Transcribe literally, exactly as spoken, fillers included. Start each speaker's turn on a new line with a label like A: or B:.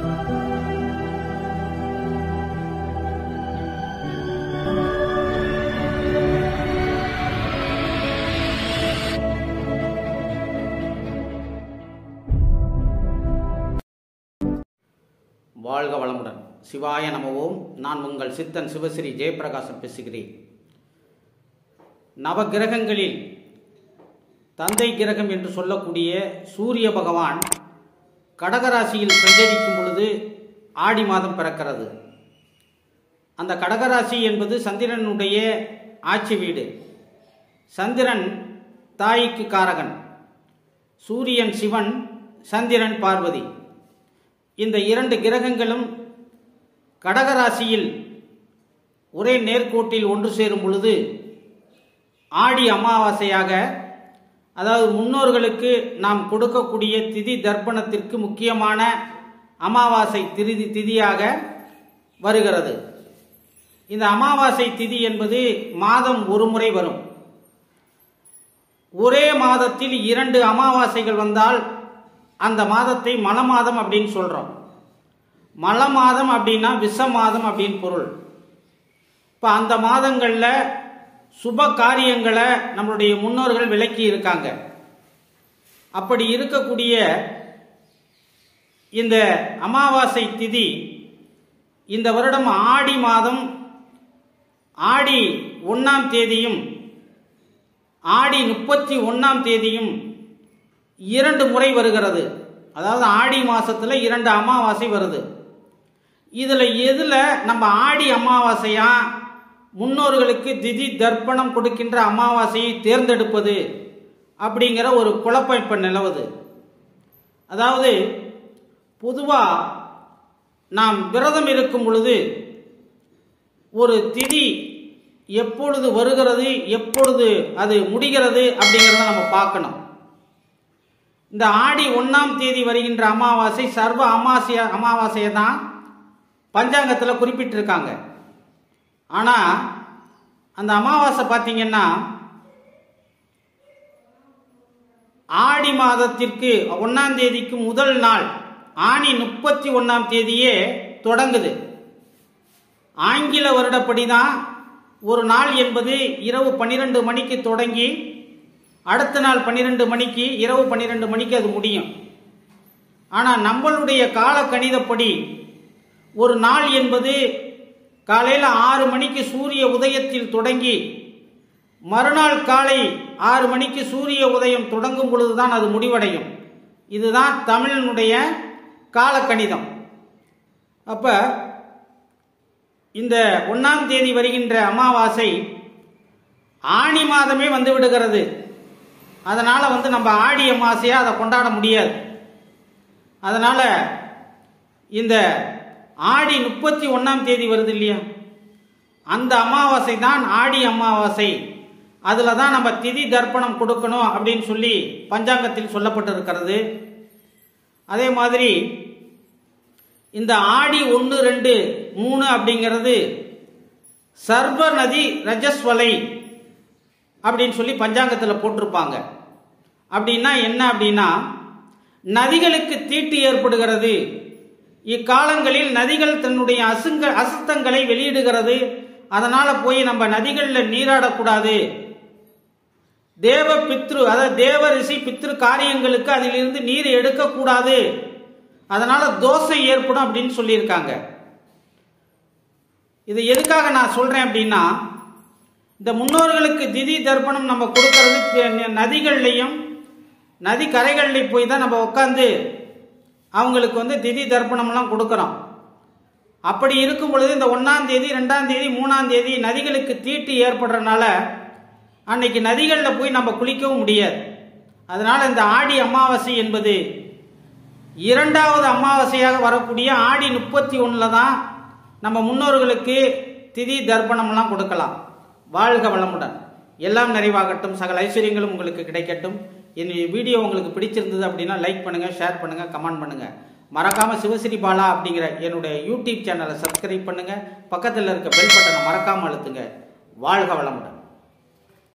A: வாழ்க வளமுடன். சிவாய நம ஓம். நான் உங்கள் சித்தன் சிவஸ்ரீ ஜெயபிரகாசம் பேசுகிறேன். நவகிரகங்களில் தந்தை கிரகம் என்று சொல்லக்கூடிய சூரிய பகவான் கடகராசியில் சஞ்சரிக்கும் பொழுது ஆடி மாதம் பிறக்கிறது. அந்த கடகராசி என்பது சந்திரனுடைய ஆட்சி வீடு. சந்திரன் தாய்க்கு காரகன், சூரியன் சிவன், சந்திரன் பார்வதி. இந்த இரண்டு கிரகங்களும் கடகராசியில் ஒரே நேர்கோட்டில் ஒன்று சேரும் பொழுது ஆடி அமாவாசையாக, அதாவது முன்னோர்களுக்கு நாம் கொடுக்கக்கூடிய திதி தர்ப்பணத்திற்கு முக்கியமான அமாவாசை திதி திதியாக வருகிறது. இந்த அமாவாசை திதி என்பது மாதம் ஒரு முறை வரும். ஒரே மாதத்தில் இரண்டு அமாவாசைகள் வந்தால் அந்த மாதத்தை மல மாதம் அப்படின்னு சொல்றோம். மல மாதம் அப்படின்னா விஷ மாதம் அப்படின்னு பொருள். இப்ப அந்த மாதங்கள்ல சுப காரியங்களை நம்மளுடைய முன்னோர்கள் விளக்கி இருக்காங்க. அப்படி இருக்கக்கூடிய இந்த அமாவாசை திதி இந்த வருடம் ஆடி மாதம் ஆடி ஒன்னாம் தேதியும் ஆடி முப்பத்தி ஒன்னாம் தேதியும் இரண்டு முறை வருகிறது. அதாவது ஆடி மாசத்துல இரண்டு அமாவாசை வருது. இதுல எதுல நம்ம ஆடி அமாவாசையா முன்னோர்களுக்கு திதி தர்ப்பணம் கொடுக்கின்ற அமாவாசையை தேர்ந்தெடுப்பது அப்படிங்கிற ஒரு குழப்பம் இப்ப நிலவுது. அதாவது பொதுவா நாம் விரதம் இருக்கும் பொழுது ஒரு திதி எப்பொழுது வருகிறது, எப்பொழுது அது முடிகிறது அப்படிங்கிறத நம்ம பார்க்கணும். இந்த ஆடி ஒன்னாம் தேதி வருகின்ற அமாவாசை சர்வ அமாவாசைய அமாவாசையை தான் பஞ்சாங்கத்தில் குறிப்பிட்டிருக்காங்க. ஆனா அந்த அமாவாசை பார்த்தீங்கன்னா ஆடி மாதத்திற்கு ஒன்னாம் தேதிக்கு முதல் நாள் ஆணி முப்பத்தி ஒன்னாம் தேதியே தொடங்குது. ஆங்கில வருடப்படிதான் ஒரு நாள் என்பது இரவு பன்னிரண்டு மணிக்கு தொடங்கி அடுத்த நாள் பன்னிரெண்டு மணிக்கு, இரவு பன்னிரெண்டு மணிக்கு அது முடியும். ஆனா நம்மளுடைய கால கணிதப்படி ஒரு நாள் என்பது காலையில ஆறு மணிக்கு சூரிய உதயத்தில் தொடங்கி மறுநாள் காலை ஆறு மணிக்கு சூரிய உதயம் தொடங்கும் பொழுதுதான் அது முடிவடையும். இதுதான் தமிழனுடைய கால கணிதம். அப்ப இந்த ஒன்னாம் தேதி வருகின்ற அமாவாசை ஆணி மாதமே வந்து விடுகிறது. அதனால வந்து நம்ம ஆடி அமாவாசையா அதை கொண்டாட முடியாது. அதனால இந்த ஆடி முப்பத்தி ஒன்னாம் தேதி வருது இல்லையா, அந்த அமாவாசை தான் ஆடி அமாவாசை. அதுல தான் நம்ம திதி தர்ப்பணம் கொடுக்கணும் அப்படின்னு சொல்லி பஞ்சாங்கத்தில் சொல்லப்பட்டிருக்கிறது. அதே மாதிரி இந்த ஆடி ஒன்று ரெண்டு மூணு அப்படிங்கிறது சர்வ நதி ரஜஸ்வலை அப்படின்னு சொல்லி பஞ்சாங்கத்தில் போட்டிருப்பாங்க. அப்படின்னா என்ன அப்படின்னா நதிகளுக்கு தீட்டு ஏற்படுகிறது. இக்காலங்களில் நதிகள் தன்னுடைய அசுங்க அசுத்தங்களை வெளியிடுகிறது. அதனால போய் நம்ம நதிகளில் நீராடக்கூடாது. தேவ பித்ரு, அதாவது தேவ ரிஷி பித்ரு காரியங்களுக்கு அதிலிருந்து நீர் எடுக்கக்கூடாது. அதனால தோஷம் ஏற்படும் அப்படின்னு சொல்லியிருக்காங்க. இது எதுக்காக நான் சொல்றேன் அப்படின்னா, இந்த முன்னோர்களுக்கு திதி தர்ப்பணம் நம்ம கொடுக்கறது நதிகள்லையும் நதி கரைகள்லையும் போய் தான் நம்ம உட்காந்து அவங்களுக்கு வந்து திதி தர்ப்பணம்லாம் கொடுக்கறோம். அப்படி இருக்கும் பொழுது இந்த ஒன்னாம் தேதி ரெண்டாம் தேதி மூணாம் தேதி நதிகளுக்கு தீட்டு ஏற்படுறதுனால அன்னைக்கு நதிகளில் போய் நம்ம குளிக்கவும் முடியாது. அதனால இந்த ஆடி அமாவாசை என்பது இரண்டாவது அமாவாசையாக வரக்கூடிய ஆடி முப்பத்தி ஒண்ணுல தான் நம்ம முன்னோர்களுக்கு திதி தர்ப்பணம்லாம் கொடுக்கலாம். வாழ்க வளமுடன். எல்லாம் நிறைவாகட்டும். சகல ஐஸ்வர்யங்களும் உங்களுக்கு கிடைக்கட்டும். என் வீடியோ உங்களுக்கு பிடிச்சிருந்தது அப்படின்னா லைக் பண்ணுங்க, ஷேர் பண்ணுங்க, கமெண்ட் பண்ணுங்க. மறக்காம சிவஸ்ரீ பாலா அப்படிங்கிற என்னுடைய யூடியூப் சேனலை சப்ஸ்கிரைப் பண்ணுங்க. பக்கத்தில் இருக்க பெல் பட்டனை மறக்காம அழுத்துங்க. வாழ்க வளமுடன்.